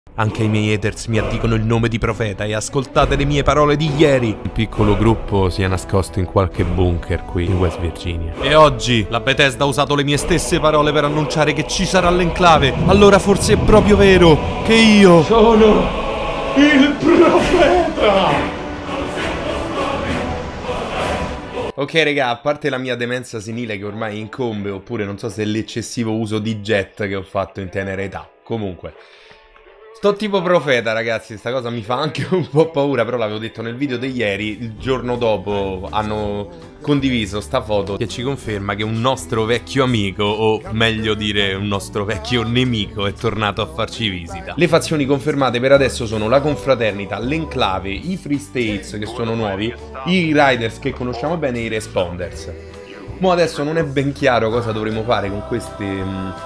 Anche i miei haters mi addicono il nome di profeta e ascoltate le mie parole di ieri. Un piccolo gruppo si è nascosto in qualche bunker qui in West Virginia. E oggi la Bethesda ha usato le mie stesse parole per annunciare che ci sarà l'enclave. Allora forse è proprio vero che io sono il profeta. Ok raga, a parte la mia demenza senile che ormai incombe, oppure non so se è l'eccessivo uso di jet che ho fatto in tenera età. Comunque sto tipo profeta, ragazzi, sta cosa mi fa anche un po' paura, però l'avevo detto nel video di ieri. Il giorno dopo hanno condiviso sta foto che ci conferma che un nostro vecchio amico, o meglio dire un nostro vecchio nemico, è tornato a farci visita. Le fazioni confermate per adesso sono la confraternita, l'enclave, i Free States che sono nuovi, i Riders che conosciamo bene e i Responders. Mo' adesso non è ben chiaro cosa dovremo fare con queste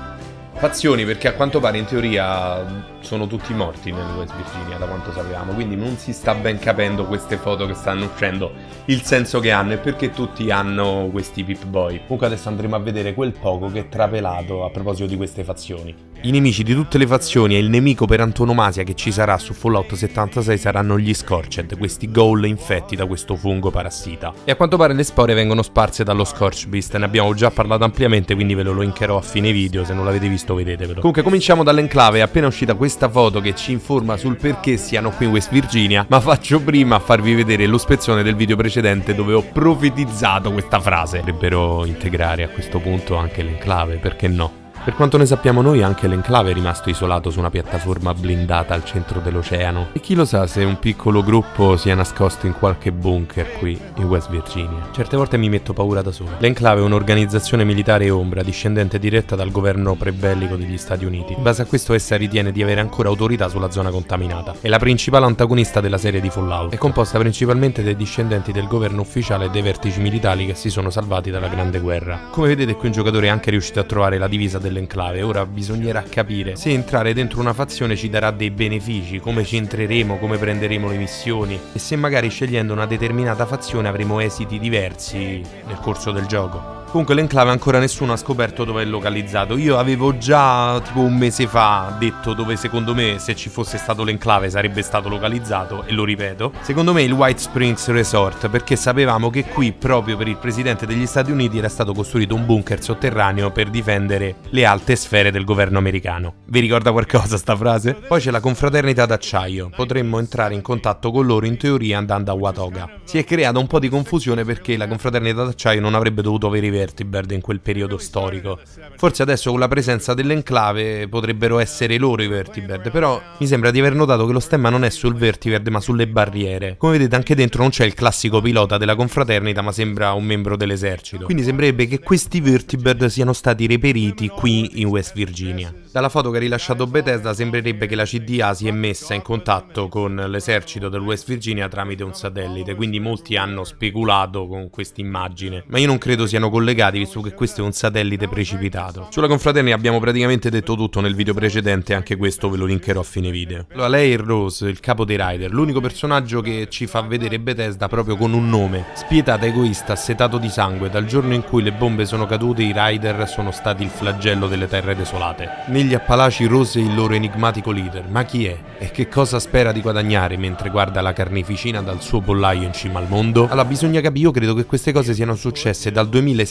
fazioni, perché a quanto pare in teoria sono tutti morti nel West Virginia, da quanto sappiamo, quindi non si sta ben capendo queste foto che stanno uscendo, il senso che hanno e perché tutti hanno questi Pip-Boy. Comunque adesso andremo a vedere quel poco che è trapelato a proposito di queste fazioni. I nemici di tutte le fazioni e il nemico per antonomasia che ci sarà su Fallout 76 saranno gli Scorched, questi ghoul infetti da questo fungo parassita. E a quanto pare le spore vengono sparse dallo Scorch Beast, ne abbiamo già parlato ampiamente, quindi ve lo linkerò a fine video, se non l'avete visto vedetevelo. Comunque cominciamo dall'enclave, è appena uscita questa foto che ci informa sul perché siano qui in West Virginia, ma faccio prima a farvi vedere lo spezzone del video precedente dove ho profetizzato questa frase. Dovrebbero integrare a questo punto anche l'enclave, perché no? Per quanto ne sappiamo noi, anche l'enclave è rimasto isolato su una piattaforma blindata al centro dell'oceano. E chi lo sa se un piccolo gruppo sia nascosto in qualche bunker qui in West Virginia. Certe volte mi metto paura da solo. L'enclave è un'organizzazione militare ombra, discendente diretta dal governo prebellico degli Stati Uniti. In base a questo essa ritiene di avere ancora autorità sulla zona contaminata. È la principale antagonista della serie di Fallout. È composta principalmente dai discendenti del governo ufficiale e dei vertici militari che si sono salvati dalla Grande Guerra. Come vedete qui un giocatore è anche riuscito a trovare la divisa dell'enclave. Ora bisognerà capire se entrare dentro una fazione ci darà dei benefici, come ci entreremo, come prenderemo le missioni e se magari scegliendo una determinata fazione avremo esiti diversi nel corso del gioco. Comunque l'enclave ancora nessuno ha scoperto dove è localizzato. Io avevo già tipo un mese fa detto dove secondo me se ci fosse stato l'enclave sarebbe stato localizzato, e lo ripeto. Secondo me il White Springs Resort, perché sapevamo che qui proprio per il presidente degli Stati Uniti era stato costruito un bunker sotterraneo per difendere le alte sfere del governo americano. Vi ricorda qualcosa sta frase? Poi c'è la confraternita d'acciaio. Potremmo entrare in contatto con loro in teoria andando a Watoga. Si è creata un po' di confusione perché la confraternita d'acciaio non avrebbe dovuto avere i Vertibird in quel periodo storico. Forse adesso con la presenza dell'enclave potrebbero essere loro i Vertibird, però mi sembra di aver notato che lo stemma non è sul Vertibird ma sulle barriere. Come vedete anche dentro non c'è il classico pilota della confraternita ma sembra un membro dell'esercito. Quindi sembrerebbe che questi Vertibird siano stati reperiti qui in West Virginia. Dalla foto che ha rilasciato Bethesda sembrerebbe che la CDA si è messa in contatto con l'esercito del West Virginia tramite un satellite, quindi molti hanno speculato con questa immagine, ma io non credo siano collegati visto che questo è un satellite precipitato. Sulla confraternita abbiamo praticamente detto tutto nel video precedente, anche questo ve lo linkerò a fine video. Allora lei è Rose, il capo dei Rider, l'unico personaggio che ci fa vedere Bethesda proprio con un nome. Spietata, egoista, assetato di sangue, dal giorno in cui le bombe sono cadute i Rider sono stati il flagello delle terre desolate. Negli Appalachi Rose è il loro enigmatico leader, ma chi è? E che cosa spera di guadagnare mentre guarda la carneficina dal suo pollaio in cima al mondo? Allora bisogna capire, io credo che queste cose siano successe dal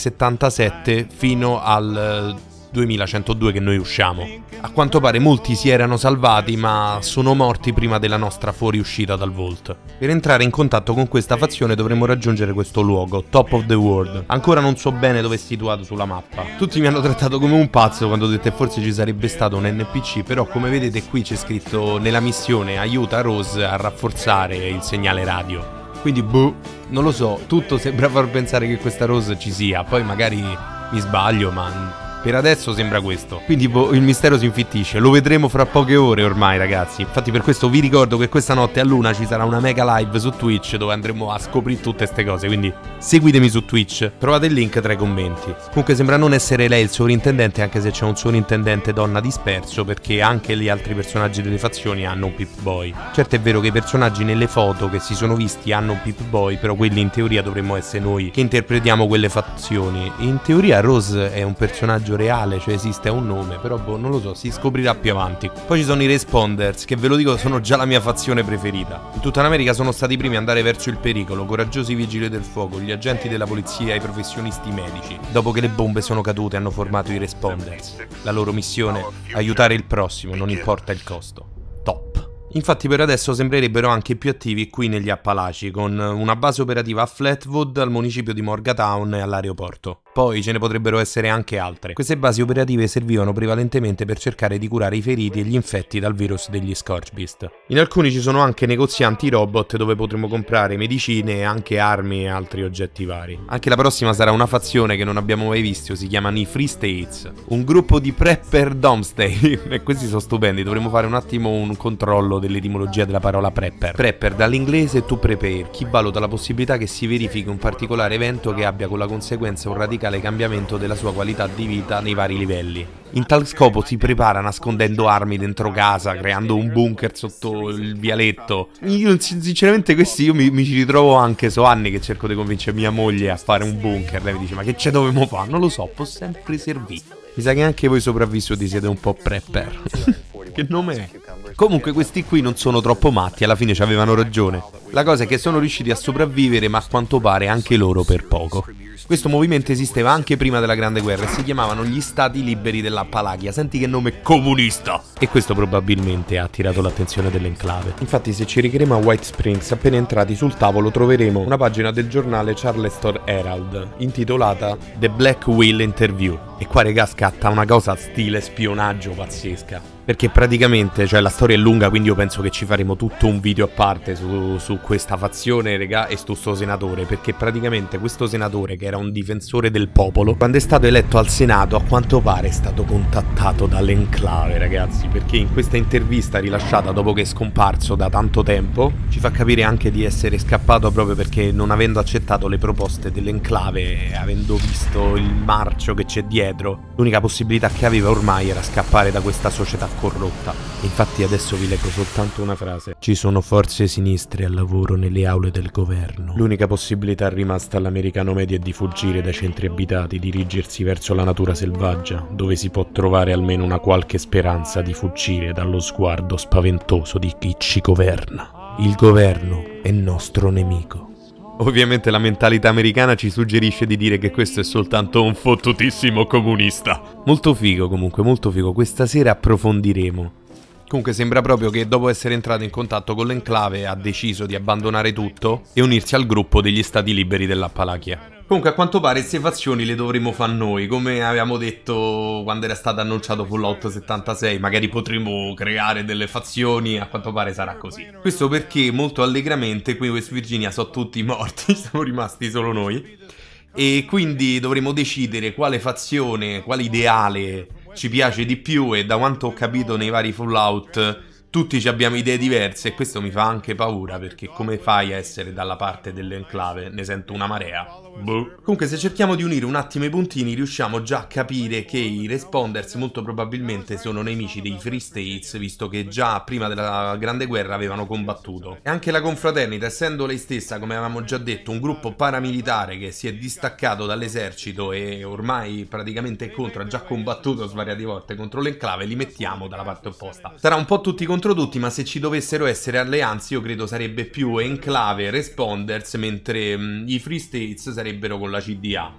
2077 fino al 2102 che noi usciamo. A quanto pare molti si erano salvati ma sono morti prima della nostra fuoriuscita dal Vault. Per entrare in contatto con questa fazione dovremo raggiungere questo luogo, Top of the World. Ancora non so bene dove è situato sulla mappa. Tutti mi hanno trattato come un pazzo quando ho detto che forse ci sarebbe stato un NPC, però come vedete qui c'è scritto nella missione aiuta Rose a rafforzare il segnale radio. Quindi boh, non lo so, tutto sembra far pensare che questa Rose ci sia, poi magari mi sbaglio ma per adesso sembra questo. Quindi il mistero si infittisce. Lo vedremo fra poche ore ormai ragazzi. Infatti per questo vi ricordo che questa notte a luna ci sarà una mega live su Twitch dove andremo a scoprire tutte ste cose. Quindi seguitemi su Twitch. Trovate il link tra i commenti. Comunque sembra non essere lei il sovrintendente, anche se c'è un sovrintendente donna disperso, perché anche gli altri personaggi delle fazioni hanno un Pip-Boy. Certo è vero che i personaggi nelle foto che si sono visti hanno un Pip-Boy, però quelli in teoria dovremmo essere noi che interpretiamo quelle fazioni. In teoria Rose è un personaggio personaggio reale, cioè esiste, ha un nome, però boh, non lo so, si scoprirà più avanti. Poi ci sono i Responders, che ve lo dico sono già la mia fazione preferita. In tutta l'America sono stati i primi ad andare verso il pericolo, coraggiosi vigili del fuoco, gli agenti della polizia e i professionisti medici. Dopo che le bombe sono cadute hanno formato i Responders. La loro missione? Aiutare il prossimo, non importa il costo. Top. Infatti per adesso sembrerebbero anche più attivi qui negli Appalachi, con una base operativa a Flatwood, al municipio di Morgantown e all'aeroporto. Poi ce ne potrebbero essere anche altre. Queste basi operative servivano prevalentemente per cercare di curare i feriti e gli infetti dal virus degli Scorchbeast. In alcuni ci sono anche negozianti robot dove potremo comprare medicine e anche armi e altri oggetti vari. Anche la prossima sarà una fazione che non abbiamo mai visto, si chiamano i Free States, un gruppo di prepper Domesday. E questi sono stupendi, dovremo fare un attimo un controllo dell'etimologia della parola prepper. Prepper dall'inglese to prepare, chi valuta la possibilità che si verifichi un particolare evento che abbia con la conseguenza un radicale cambiamento della sua qualità di vita nei vari livelli. In tal scopo si prepara nascondendo armi dentro casa, creando un bunker sotto il vialetto. Io sinceramente questi io mi ci ritrovo anche, so anni che cerco di convincere mia moglie a fare un bunker. Lei mi dice ma che ce dovevamo fare? Non lo so, può sempre servire. Mi sa che anche voi sopravvissuti siete un po' prepper. Che nome è? Comunque questi qui non sono troppo matti, alla fine ci avevano ragione. La cosa è che sono riusciti a sopravvivere, ma a quanto pare anche loro per poco. Questo movimento esisteva anche prima della Grande Guerra e si chiamavano gli Stati Liberi dell'Appalachia. Senti che nome comunista! E questo probabilmente ha attirato l'attenzione dell'enclave. Infatti se ci richiederemo a White Springs, appena entrati sul tavolo troveremo una pagina del giornale Charleston Herald intitolata The Black Wheel Interview. E qua regà scatta una cosa stile spionaggio pazzesca. Perché praticamente, cioè la storia è lunga, quindi io penso che ci faremo tutto un video a parte su questa fazione, regà, e su sto senatore. Perché praticamente questo senatore, che era un difensore del popolo, quando è stato eletto al Senato, a quanto pare è stato contattato dall'enclave, ragazzi. Perché in questa intervista rilasciata dopo che è scomparso da tanto tempo, ci fa capire anche di essere scappato proprio perché non avendo accettato le proposte dell'enclave, avendo visto il marcio che c'è dietro, l'unica possibilità che aveva ormai era scappare da questa società corrotta. Infatti adesso vi leggo soltanto una frase: ci sono forze sinistre al lavoro nelle aule del governo. L'unica possibilità rimasta all'americano medio è di fuggire dai centri abitati, dirigersi verso la natura selvaggia, dove si può trovare almeno una qualche speranza di fuggire dallo sguardo spaventoso di chi ci governa. Il governo è nostro nemico. Ovviamente la mentalità americana ci suggerisce di dire che questo è soltanto un fottutissimo comunista. Molto figo comunque, molto figo. Questa sera approfondiremo. Comunque sembra proprio che dopo essere entrato in contatto con l'enclave ha deciso di abbandonare tutto e unirsi al gruppo degli Stati Liberi dell'Appalachia. Comunque a quanto pare queste fazioni le dovremo fare noi, come avevamo detto quando era stato annunciato Fallout 76, magari potremo creare delle fazioni, a quanto pare sarà così. Questo perché molto allegramente qui in West Virginia sono tutti morti, siamo rimasti solo noi, e quindi dovremo decidere quale fazione, quale ideale ci piace di più, e da quanto ho capito nei vari Fallout tutti abbiamo idee diverse e questo mi fa anche paura, perché come fai a essere dalla parte dell'enclave? Ne sento una marea. Boh. Comunque se cerchiamo di unire un attimo i puntini riusciamo già a capire che i Responders molto probabilmente sono nemici dei Free States, visto che già prima della Grande Guerra avevano combattuto. E anche la confraternita, essendo lei stessa, come avevamo già detto, un gruppo paramilitare che si è distaccato dall'esercito e ormai praticamente è contro, ha già combattuto svariate volte contro l'enclave, li mettiamo dalla parte opposta. Sarà un po' tutti contro tutti, ma se ci dovessero essere alleanze io credo sarebbe più enclave Responders, mentre i Free States sarebbero con la CDA.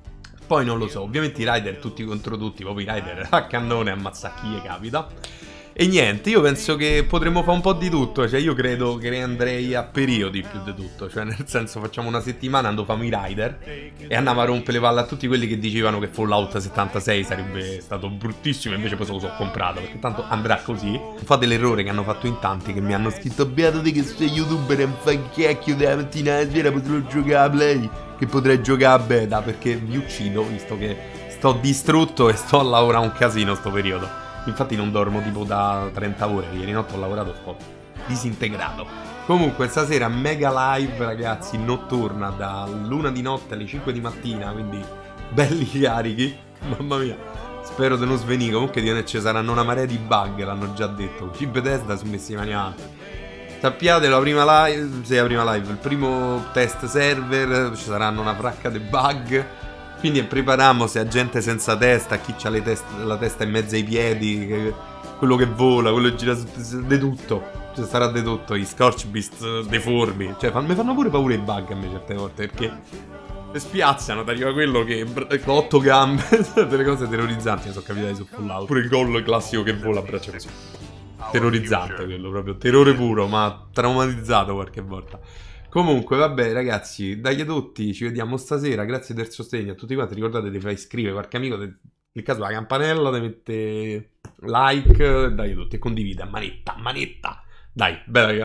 Poi non lo so, ovviamente i Rider tutti contro tutti, proprio i Rider a cannone ammazza chi gli capita. E niente, io penso che potremmo fare un po' di tutto, cioè io credo che ne andrei a periodi più di tutto, cioè nel senso facciamo una settimana, famo i Rider e andiamo a rompere le palle a tutti quelli che dicevano che Fallout 76 sarebbe stato bruttissimo, invece poi se lo so comprato, perché tanto andrà così. Non fate l'errore che hanno fatto in tanti, che mi hanno scritto beato te che sei youtuber e non fai chiacchio della mattina alla sera, potrò giocare a Play, che potrei giocare a beta, perché vi uccido, visto che sto distrutto e sto a lavorare un casino sto periodo. Infatti non dormo tipo da 30 ore, ieri notte ho lavorato, sto disintegrato. Comunque stasera mega live ragazzi, notturna, dall'1 di notte alle 5 di mattina, quindi belli carichi, mamma mia. Spero di non svenire, comunque ci saranno una marea di bug, l'hanno già detto. Qui Bethesda sono messi mani avanti. Sappiate, la prima live, il primo test server, ci saranno una fracca di bug. Quindi prepariamo se ha gente senza testa, chi ha la testa in mezzo ai piedi, quello che vola, quello che gira di tutto. Cioè, sarà di tutto, i Scorch Beast deformi. Cioè, mi fanno pure paura i bug a me certe volte, perché spiazzano, ti arriva quello che con 8 gambe, delle cose terrorizzanti mi sono capitate su Fallout. Pure il gol classico che vola a braccia così. Terrorizzante quello, proprio terrore puro, ma traumatizzato qualche volta. Comunque, vabbè, ragazzi, dai a tutti, ci vediamo stasera. Grazie del sostegno a tutti quanti. Ricordate di far iscrivere qualche amico, cliccate sulla campanella, di mettere like, dai a tutti e condivide a manetta, a manetta. Dai, bella ragazzi.